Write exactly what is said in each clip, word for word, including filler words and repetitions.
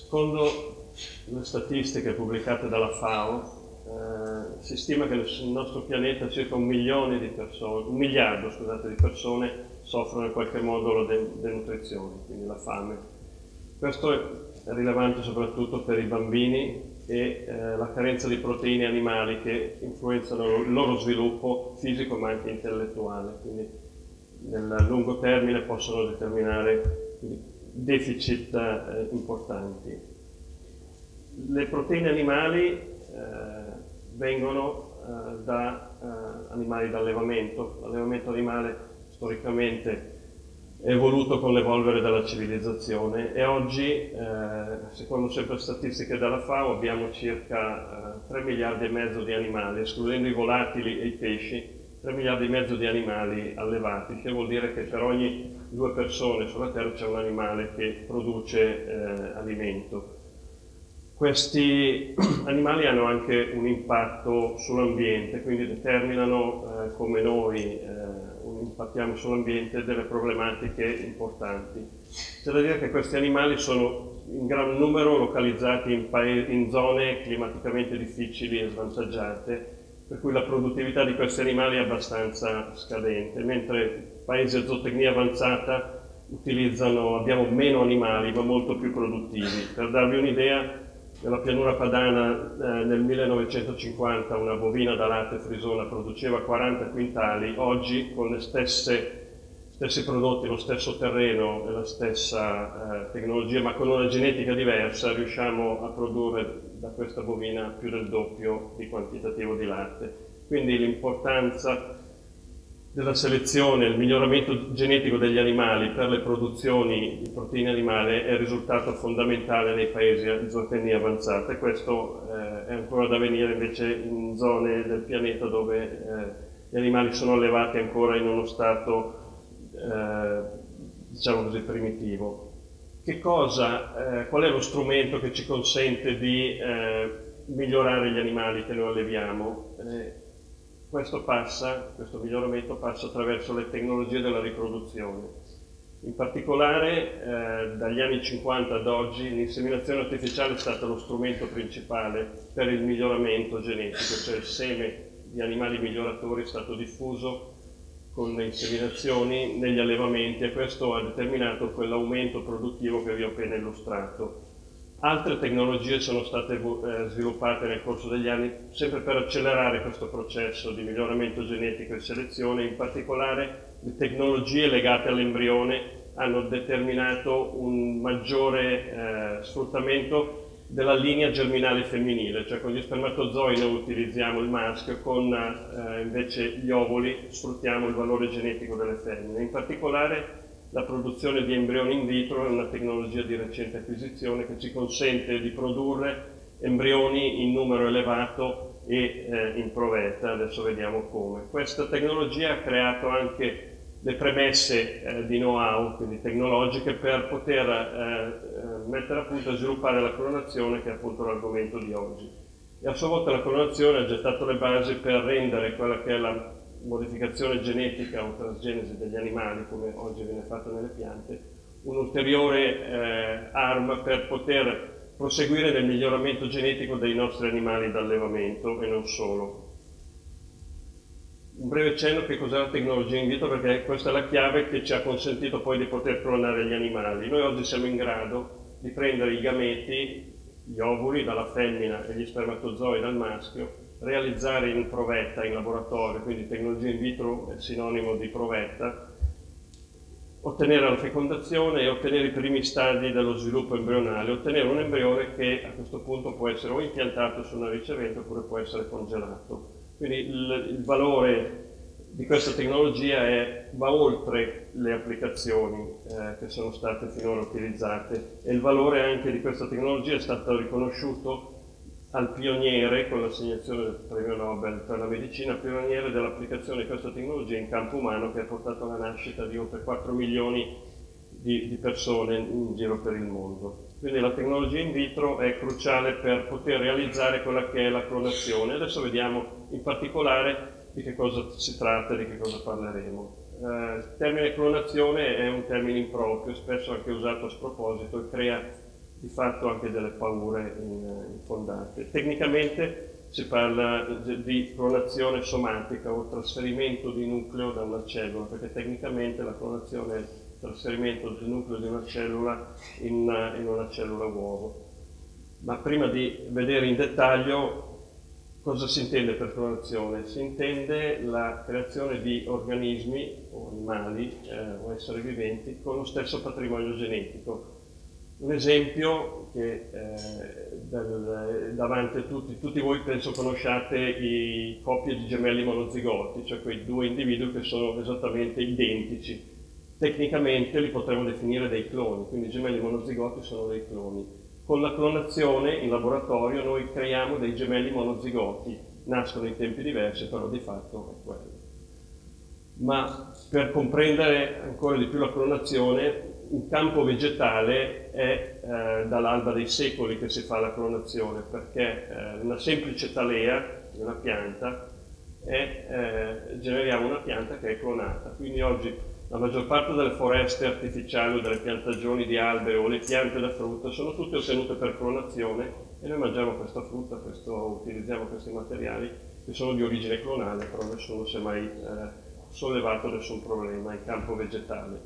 Secondo le statistiche pubblicate dalla FAO, eh, si stima che sul nostro pianeta circa un milione di persone, un miliardo scusate, di persone soffrono in qualche modo la denutrizione, quindi la fame. Questo è rilevante soprattutto per i bambini e eh, la carenza di proteine animali che influenzano il loro sviluppo fisico ma anche intellettuale, quindi nel lungo termine possono determinare deficit eh, importanti. Le proteine animali eh, vengono eh, da eh, animali d'allevamento. L'allevamento animale storicamente è evoluto con l'evolvere della civilizzazione e oggi, eh, secondo sempre statistiche della FAO, abbiamo circa eh, tre miliardi e mezzo di animali, escludendo i volatili e i pesci, tre miliardi e mezzo di animali allevati, che vuol dire che per ogni due persone sulla Terra c'è un animale che produce eh, alimento. Questi animali hanno anche un impatto sull'ambiente, quindi determinano, eh, come noi eh, impattiamo sull'ambiente, delle problematiche importanti. C'è da dire che questi animali sono in gran numero localizzati in, in zone climaticamente difficili e svantaggiate, per cui la produttività di questi animali è abbastanza scadente, mentre paesi a zootecnia avanzata utilizzano, abbiamo meno animali ma molto più produttivi. Per darvi un'idea, nella pianura padana eh, nel millenovecentocinquanta una bovina da latte frisona produceva quaranta quintali, oggi con le stesse, stessi prodotti, lo stesso terreno e la stessa eh, tecnologia, ma con una genetica diversa, riusciamo a produrre da questa bovina più del doppio di quantitativo di latte. Quindi l'importanza della selezione, il miglioramento genetico degli animali per le produzioni di proteine animali è il risultato fondamentale nei paesi a zootecnia avanzata, e questo eh, è ancora da venire invece in zone del pianeta dove eh, gli animali sono allevati ancora in uno stato eh, diciamo così primitivo. Che cosa, eh, qual è lo strumento che ci consente di eh, migliorare gli animali che noi alleviamo? Eh, Questo passa, questo miglioramento passa attraverso le tecnologie della riproduzione. In particolare, eh, dagli anni cinquanta ad oggi, l'inseminazione artificiale è stato lo strumento principale per il miglioramento genetico, cioè il seme di animali miglioratori è stato diffuso con le inseminazioni negli allevamenti, e questo ha determinato quell'aumento produttivo che vi ho appena illustrato. Altre tecnologie sono state eh, sviluppate nel corso degli anni sempre per accelerare questo processo di miglioramento genetico e selezione. In particolare le tecnologie legate all'embrione hanno determinato un maggiore eh, sfruttamento della linea germinale femminile, cioè con gli spermatozoi noi utilizziamo il maschio, con eh, invece gli ovuli sfruttiamo il valore genetico delle femmine. In particolare la produzione di embrioni in vitro è una tecnologia di recente acquisizione che ci consente di produrre embrioni in numero elevato e eh, in provetta. Adesso vediamo come. Questa tecnologia ha creato anche le premesse eh, di know-how, quindi tecnologiche, per poter eh, mettere a punto e sviluppare la clonazione, che è appunto l'argomento di oggi. E a sua volta la clonazione ha gettato le basi per rendere quella che è la modificazione genetica o transgenesi degli animali, come oggi viene fatta nelle piante, un'ulteriore eh, arma per poter proseguire nel miglioramento genetico dei nostri animali d'allevamento e non solo. Un breve cenno che cos'è la tecnologia in vitro, perché questa è la chiave che ci ha consentito poi di poter clonare gli animali. Noi oggi siamo in grado di prendere i gameti, gli ovuli dalla femmina e gli spermatozoi dal maschio, realizzare in provetta, in laboratorio, quindi tecnologia in vitro è sinonimo di provetta, ottenere la fecondazione e ottenere i primi stadi dello sviluppo embrionale, ottenere un embrione che a questo punto può essere o impiantato su una ricevente oppure può essere congelato. Quindi il, il valore di questa tecnologia è, va oltre le applicazioni eh, che sono state finora utilizzate, e il valore anche di questa tecnologia è stato riconosciuto al pioniere con l'assegnazione del premio Nobel per la medicina, pioniere dell'applicazione di questa tecnologia in campo umano, che ha portato alla nascita di oltre quattro milioni di, di persone in giro per il mondo. Quindi la tecnologia in vitro è cruciale per poter realizzare quella che è la clonazione. Adesso vediamo in particolare di che cosa si tratta e di che cosa parleremo. Eh, il termine clonazione è un termine improprio, spesso anche usato a sproposito, e crea di fatto anche delle paure infondate. Tecnicamente si parla di clonazione somatica o trasferimento di nucleo da una cellula, perché tecnicamente la clonazione è il trasferimento del nucleo di una cellula in una, in una cellula uovo. Ma prima di vedere in dettaglio cosa si intende per clonazione? Si intende la creazione di organismi o animali eh, o esseri viventi con lo stesso patrimonio genetico. Un esempio che eh, del, davanti a tutti, tutti voi penso conosciate i coppie di gemelli monozigoti, cioè quei due individui che sono esattamente identici. Tecnicamente li potremmo definire dei cloni, quindi i gemelli monozigoti sono dei cloni. Con la clonazione in laboratorio noi creiamo dei gemelli monozigoti, nascono in tempi diversi, però di fatto è quello. Ma per comprendere ancora di più la clonazione, in campo vegetale è eh, dall'alba dei secoli che si fa la clonazione, perché eh, una semplice talea di una pianta è, eh, generiamo una pianta che è clonata. Quindi oggi la maggior parte delle foreste artificiali o delle piantagioni di alberi o le piante da frutta sono tutte ottenute per clonazione e noi mangiamo questa frutta, questo, utilizziamo questi materiali che sono di origine clonale, però nessuno si è mai eh, sollevato nessun problema in campo vegetale.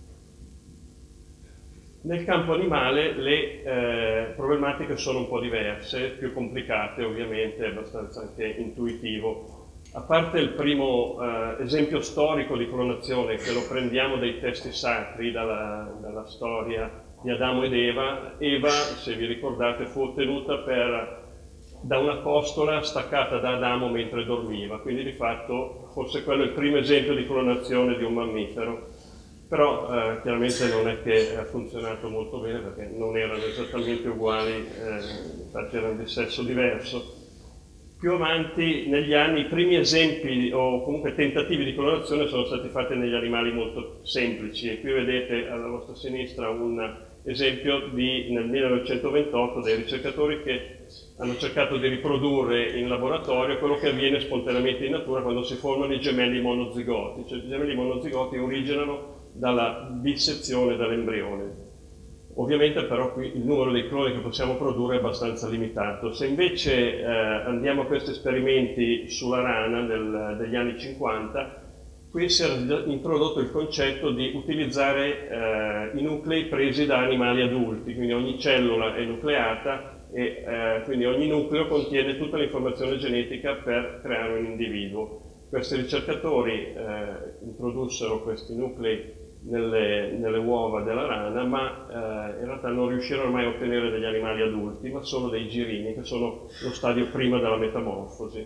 Nel campo animale le eh, problematiche sono un po' diverse, più complicate ovviamente, abbastanza anche intuitivo. A parte il primo eh, esempio storico di clonazione, che lo prendiamo dai testi sacri, dalla, dalla storia di Adamo ed Eva, Eva, se vi ricordate, fu ottenuta per, da una costola staccata da Adamo mentre dormiva, quindi di fatto forse quello è il primo esempio di clonazione di un mammifero. Però eh, chiaramente non è che ha funzionato molto bene perché non erano esattamente uguali, eh, infatti erano di sesso diverso. Più avanti negli anni i primi esempi o comunque tentativi di clonazione sono stati fatti negli animali molto semplici e qui vedete alla vostra sinistra un esempio di, nel millenovecentoventotto dei ricercatori che hanno cercato di riprodurre in laboratorio quello che avviene spontaneamente in natura quando si formano i gemelli monozigoti, cioè i gemelli monozigoti originano dalla dissezione dell'embrione. Ovviamente però qui il numero dei cloni che possiamo produrre è abbastanza limitato. Se invece eh, andiamo a questi esperimenti sulla rana del, degli anni cinquanta, qui si era introdotto il concetto di utilizzare eh, i nuclei presi da animali adulti, quindi ogni cellula è nucleata e eh, quindi ogni nucleo contiene tutta l'informazione genetica per creare un individuo. Questi ricercatori eh, introdussero questi nuclei Nelle, nelle uova della rana, ma eh, in realtà non riuscirono mai a ottenere degli animali adulti, ma solo dei girini, che sono lo stadio prima della metamorfosi.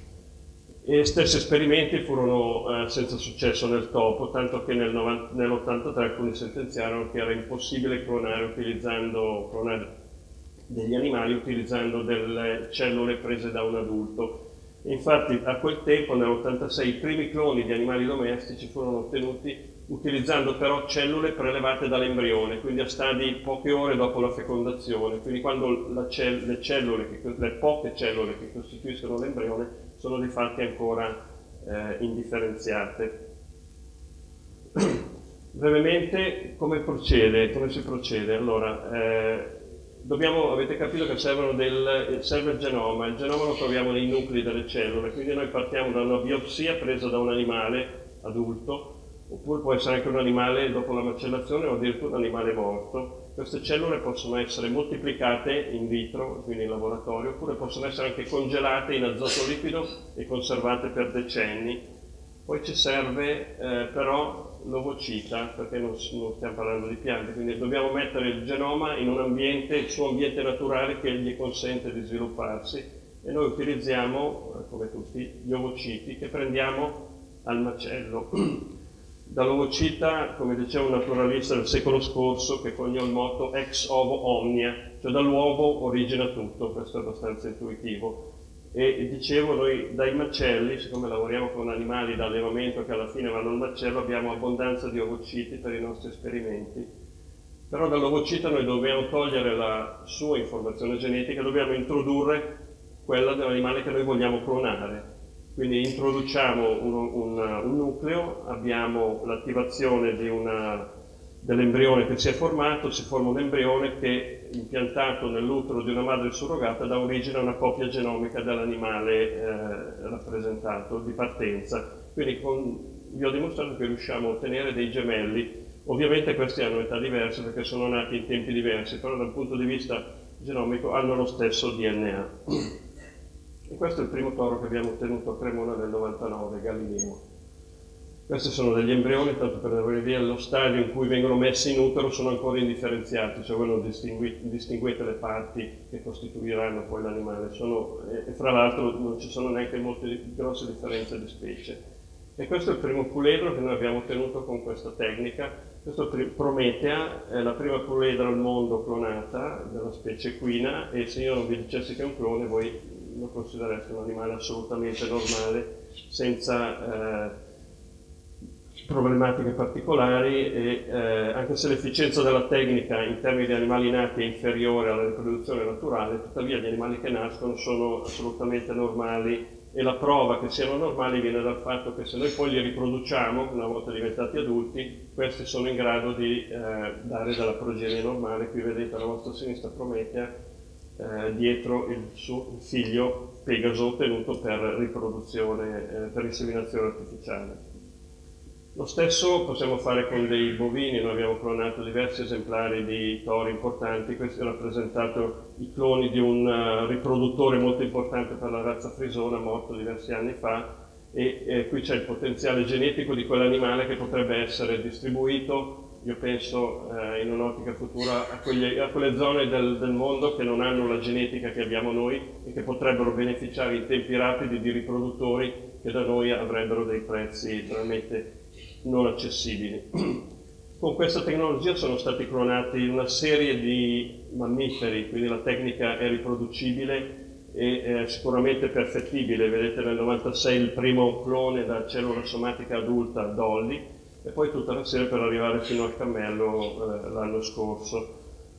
E stessi esperimenti furono eh, senza successo nel topo, tanto che nel nell'ottantatré alcuni sentenziarono che era impossibile clonare, utilizzando, clonare degli animali utilizzando delle cellule prese da un adulto. E infatti a quel tempo, nell'ottantasei, i primi cloni di animali domestici furono ottenuti utilizzando però cellule prelevate dall'embrione, quindi a stadi poche ore dopo la fecondazione, quindi quando la cell le, cellule che, le poche cellule che costituiscono l'embrione sono di fatti ancora eh, indifferenziate. Brevemente come procede, come si procede? Allora, eh, dobbiamo, avete capito che servono del, serve il genoma, il genoma lo troviamo nei nuclei delle cellule, quindi noi partiamo da una biopsia presa da un animale adulto, oppure può essere anche un animale dopo la macellazione o addirittura un animale morto. Queste cellule possono essere moltiplicate in vitro, quindi in laboratorio, oppure possono essere anche congelate in azoto liquido e conservate per decenni. Poi ci serve eh, però l'ovocita, perché non, non stiamo parlando di piante, quindi dobbiamo mettere il genoma in un ambiente, il suo ambiente naturale che gli consente di svilupparsi e noi utilizziamo, come tutti, gli ovociti che prendiamo al macello. Dall'ovocita, come diceva un naturalista del secolo scorso, che coniò il motto ex ovo omnia, cioè dall'uovo origina tutto, questo è abbastanza intuitivo. E dicevo, noi dai macelli, siccome lavoriamo con animali da allevamento che alla fine vanno al macello, abbiamo abbondanza di ovociti per i nostri esperimenti. Però dall'ovocita noi dobbiamo togliere la sua informazione genetica, dobbiamo introdurre quella dell'animale che noi vogliamo clonare. Quindi introduciamo un, un, un nucleo, abbiamo l'attivazione di una dell'embrione che si è formato, si forma un embrione che, impiantato nell'utero di una madre surrogata, dà origine a una copia genomica dell'animale eh, rappresentato di partenza. Quindi con, vi ho dimostrato che riusciamo a ottenere dei gemelli. Ovviamente questi hanno età diverse perché sono nati in tempi diversi, però dal punto di vista genomico hanno lo stesso D N A. E questo è il primo toro che abbiamo ottenuto a Cremona nel novantanove, Galileo. Questi sono degli embrioni, tanto per avere idea, lo stadio in cui vengono messi in utero sono ancora indifferenziati, cioè voi non distingui, distinguete le parti che costituiranno poi l'animale, e, e fra l'altro non ci sono neanche molte grosse differenze di specie. E questo è il primo puledro che noi abbiamo ottenuto con questa tecnica. Questo è Prometea, è la prima puledra al mondo clonata della specie equina, e se io non vi dicessi che è un clone voi lo considerereste un animale assolutamente normale, senza eh, problematiche particolari, e eh, anche se l'efficienza della tecnica in termini di animali nati è inferiore alla riproduzione naturale, tuttavia gli animali che nascono sono assolutamente normali, e la prova che siano normali viene dal fatto che se noi poi li riproduciamo, una volta diventati adulti, questi sono in grado di eh, dare della progenie normale. Qui vedete alla vostra sinistra Prometea, eh, dietro il suo figlio Pegaso ottenuto per riproduzione, eh, per inseminazione artificiale. Lo stesso possiamo fare con dei bovini. Noi abbiamo clonato diversi esemplari di tori importanti. Questo è rappresentato i cloni di un uh, riproduttore molto importante per la razza frisona, morto diversi anni fa, e eh, qui c'è il potenziale genetico di quell'animale che potrebbe essere distribuito, io penso eh, in un'ottica futura, a, quegli, a quelle zone del, del mondo che non hanno la genetica che abbiamo noi e che potrebbero beneficiare in tempi rapidi di riproduttori che da noi avrebbero dei prezzi veramente non accessibili. Con questa tecnologia sono stati clonati una serie di mammiferi, quindi la tecnica è riproducibile e è sicuramente perfettibile. Vedete nel novantasei il primo clone da cellula somatica adulta, Dolly, e poi tutta la serie per arrivare fino al cammello eh, l'anno scorso.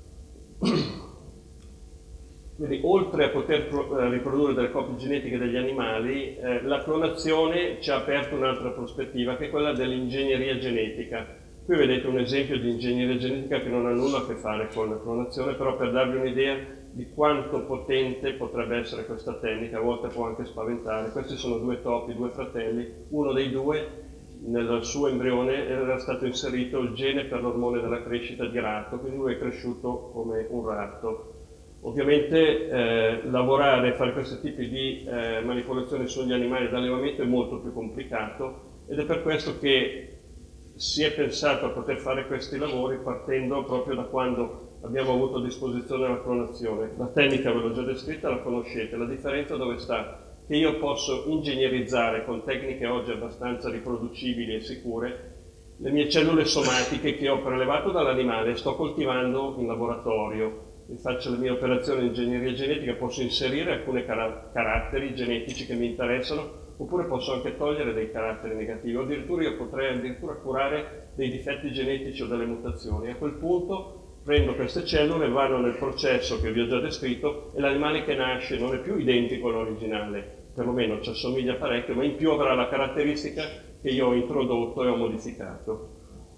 Quindi, oltre a poter riprodurre delle copie genetiche degli animali, eh, la clonazione ci ha aperto un'altra prospettiva, che è quella dell'ingegneria genetica. Qui vedete un esempio di ingegneria genetica che non ha nulla a che fare con la clonazione, però per darvi un'idea di quanto potente potrebbe essere questa tecnica, a volte può anche spaventare. Questi sono due topi, due fratelli, uno dei due nel suo embrione era stato inserito il gene per l'ormone della crescita di ratto, quindi lui è cresciuto come un ratto. Ovviamente eh, lavorare e fare questi tipi di eh, manipolazioni sugli animali d'allevamento è molto più complicato, ed è per questo che si è pensato a poter fare questi lavori partendo proprio da quando abbiamo avuto a disposizione la clonazione. La tecnica ve l'ho già descritta, la conoscete. La differenza dove sta? Che io posso ingegnerizzare con tecniche oggi abbastanza riproducibili e sicure le mie cellule somatiche che ho prelevato dall'animale e sto coltivando in laboratorio. Faccio le mie operazioni di ingegneria genetica, posso inserire alcuni car caratteri genetici che mi interessano, oppure posso anche togliere dei caratteri negativi, o addirittura io potrei addirittura curare dei difetti genetici o delle mutazioni. A quel punto prendo queste cellule, vanno nel processo che vi ho già descritto, e l'animale che nasce non è più identico all'originale, perlomeno ci assomiglia parecchio, ma in più avrà la caratteristica che io ho introdotto e ho modificato.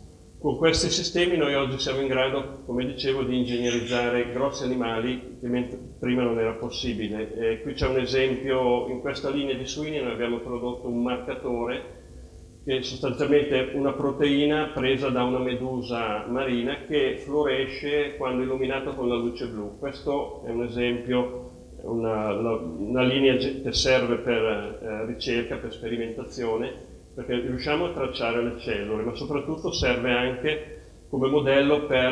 Con questi sistemi noi oggi siamo in grado, come dicevo, di ingegnerizzare grossi animali che prima non era possibile. E qui c'è un esempio, in questa linea di suini noi abbiamo prodotto un marcatore che è sostanzialmente una proteina presa da una medusa marina che fluoresce quando illuminato con la luce blu. Questo è un esempio, una, una linea che serve per eh, ricerca, per sperimentazione, perché riusciamo a tracciare le cellule, ma soprattutto serve anche come modello per,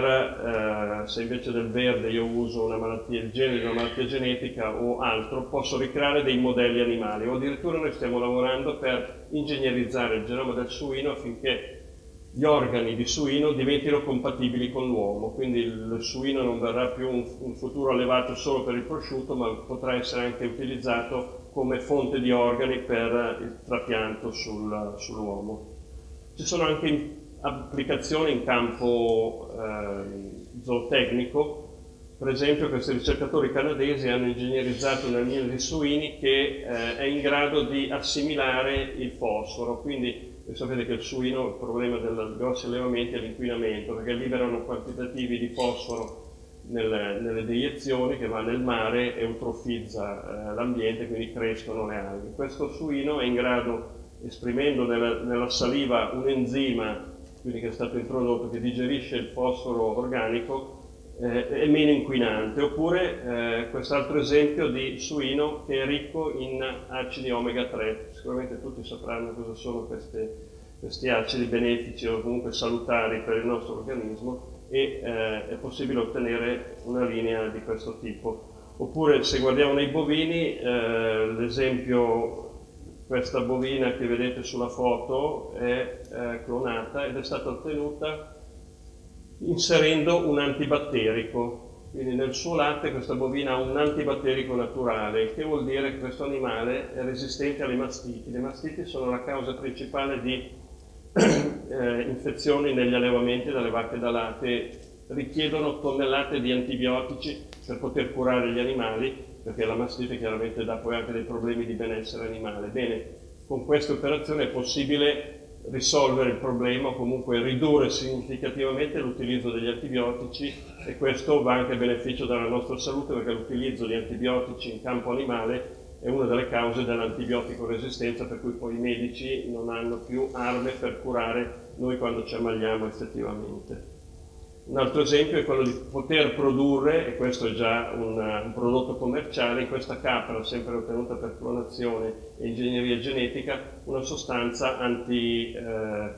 eh, se invece del verde io uso una malattia, il gene di una malattia genetica o altro, posso ricreare dei modelli animali, o addirittura noi stiamo lavorando per ingegnerizzare il genoma del suino affinché gli organi di suino diventino compatibili con l'uomo, quindi il suino non verrà più un, un futuro allevato solo per il prosciutto, ma potrà essere anche utilizzato come fonte di organi per il trapianto sul, sull'uomo. Ci sono anche applicazioni in campo eh, zootecnico. Per esempio, questi ricercatori canadesi hanno ingegnerizzato un agnello di suini che eh, è in grado di assimilare il fosforo, quindi E sapete che il suino, il problema dei grossi allevamenti è l'inquinamento, perché liberano quantitativi di fosforo nelle, nelle deiezioni che va nel mare e eutrofizza eh, l'ambiente, quindi crescono le alghe. Questo suino è in grado, esprimendo nella, nella saliva un enzima, quindi che è stato introdotto, che digerisce il fosforo organico, eh, è meno inquinante. Oppure eh, quest'altro esempio di suino che è ricco in acidi omega tre. Sicuramente tutti sapranno cosa sono queste, questi acidi benefici o comunque salutari per il nostro organismo, e eh, è possibile ottenere una linea di questo tipo. Oppure, se guardiamo nei bovini, eh, l'esempio, questa bovina che vedete sulla foto è eh, clonata ed è stata ottenuta inserendo un antibatterico. Quindi nel suo latte questa bovina ha un antibatterico naturale, il che vuol dire che questo animale è resistente alle mastiti. Le mastiti sono la causa principale di eh, infezioni negli allevamenti dalle vacche da latte, richiedono tonnellate di antibiotici per poter curare gli animali, perché la mastite chiaramente dà poi anche dei problemi di benessere animale. Bene, con queste operazioni è possibile risolvere il problema o comunque ridurre significativamente l'utilizzo degli antibiotici, e questo va anche a beneficio della nostra salute, perché l'utilizzo di antibiotici in campo animale è una delle cause dell'antibiotico resistenza, per cui poi i medici non hanno più armi per curare noi quando ci ammaliamo effettivamente. Un altro esempio è quello di poter produrre, e questo è già un, un prodotto commerciale, in questa capra, sempre ottenuta per clonazione e ingegneria genetica, una sostanza anti, eh,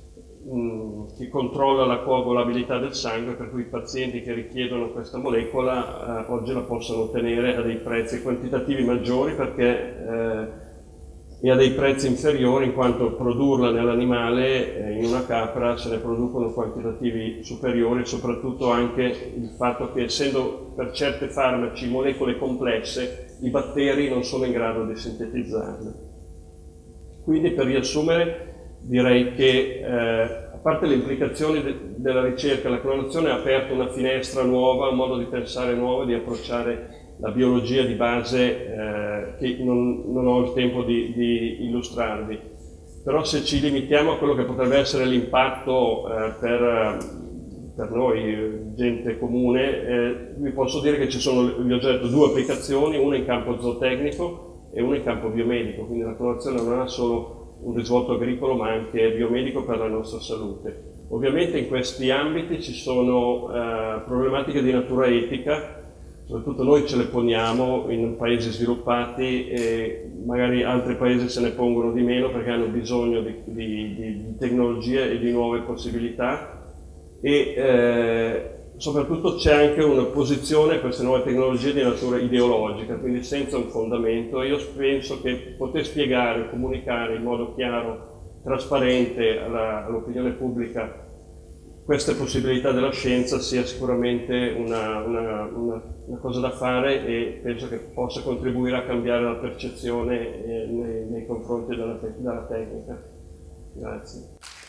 mh, che controlla la coagulabilità del sangue, per cui i pazienti che richiedono questa molecola eh, oggi la possono ottenere a dei prezzi quantitativi maggiori, perché eh, e a dei prezzi inferiori, in quanto produrla nell'animale, eh, in una capra, se ne producono quantitativi superiori, e soprattutto anche il fatto che, essendo per certi farmaci molecole complesse, i batteri non sono in grado di sintetizzarle. Quindi, per riassumere, direi che eh, a parte le implicazioni de della ricerca, la clonazione ha aperto una finestra nuova, un modo di pensare nuovo, di approcciare la biologia di base eh, che non, non ho il tempo di, di illustrarvi. Però se ci limitiamo a quello che potrebbe essere l'impatto eh, per, per noi, gente comune, eh, vi posso dire che ci sono, vi ho già detto, due applicazioni, una in campo zootecnico e una in campo biomedico, quindi la clonazione non ha solo un risvolto agricolo ma anche biomedico per la nostra salute. Ovviamente in questi ambiti ci sono eh, problematiche di natura etica. Soprattutto noi ce le poniamo in paesi sviluppati, e magari altri paesi se ne pongono di meno perché hanno bisogno di, di, di tecnologie e di nuove possibilità, e eh, soprattutto c'è anche una posizione a queste nuove tecnologie di natura ideologica, quindi senza un fondamento. Io penso che poter spiegare, comunicare in modo chiaro, trasparente all'opinione pubblica queste possibilità della scienza sia sicuramente una, una, una, una cosa da fare, e penso che possa contribuire a cambiare la percezione eh, nei, nei confronti della, te della tecnica. Grazie.